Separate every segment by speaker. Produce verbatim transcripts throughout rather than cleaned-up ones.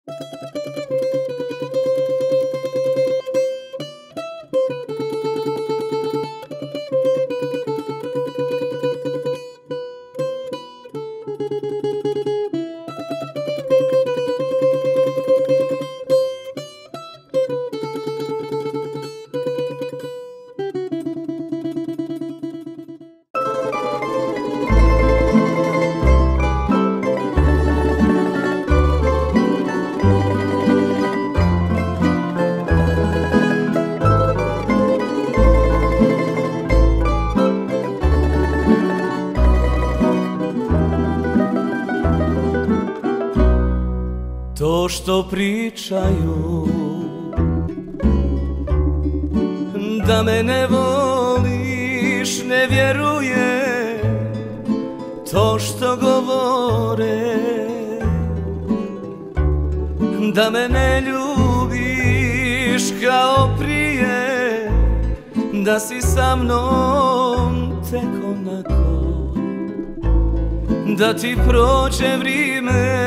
Speaker 1: To što pričaju da me ne voliš, ne vjeruje. To što govore da me ne ljubiš kao prije, da si sa mnom tek onako, da ti prođe vrijeme,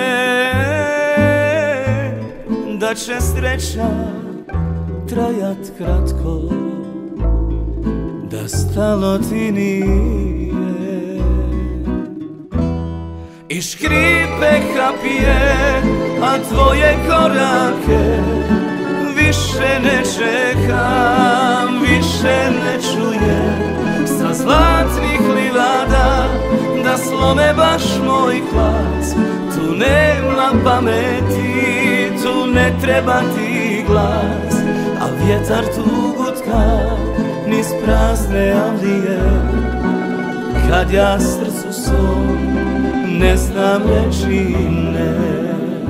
Speaker 1: da će sreća trajat kratko, da stalo ti nije. I škripe kapije, a tvoje korake više ne čekam, više ne čujem. Sa zlatnih livada da slome baš moj glas, tu nema pameti, tu ne treba ti glas, a vjetar tu gutka niz prazne avlije. Kad ja srcu svom ne znam reći ne.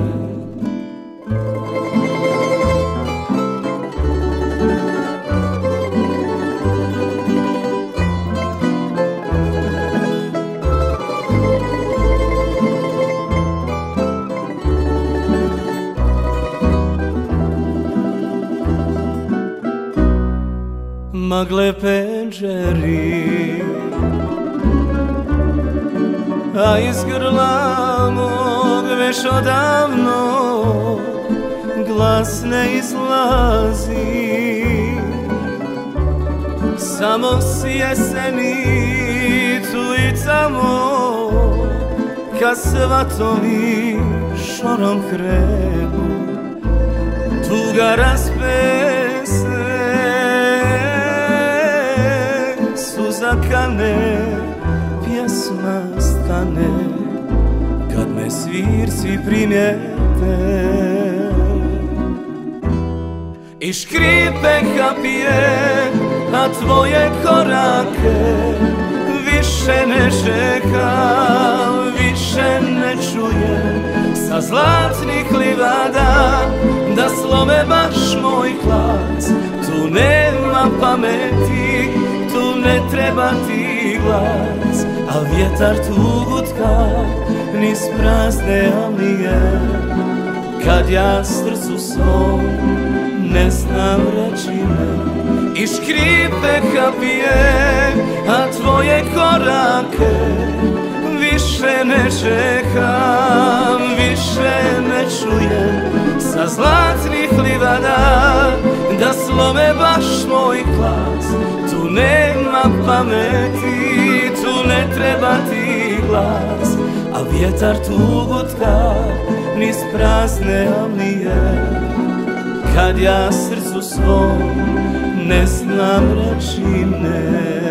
Speaker 1: Magle penđeri, a iz grla mog već odavno glas ne izlazi. Samo s jeseni tu i tamo, kad svatovi šorom krenu, tuga raspesne, suza kane, pjesma stane, kad me svirci primijete. I škripe kapije, a tvoje korake više ne čekam, više ne čujem. Sa zlatnih livada da slome baš moj glas, tu nema pameti, tu ne treba ti glas, a vjetar tu gutka niz prazne avlije. Kad ja srcu svom ne znam reći ne. I škripe kapije, a tvoje korake više ne čekam, više ne čujem. Sa zlatnih livada da slome baš moj glas, tu nema pameti, tu ne treba ti glas, a vjetar tu gutka niz prazne avlije. Kad ja srcu svom ne znam reći ne.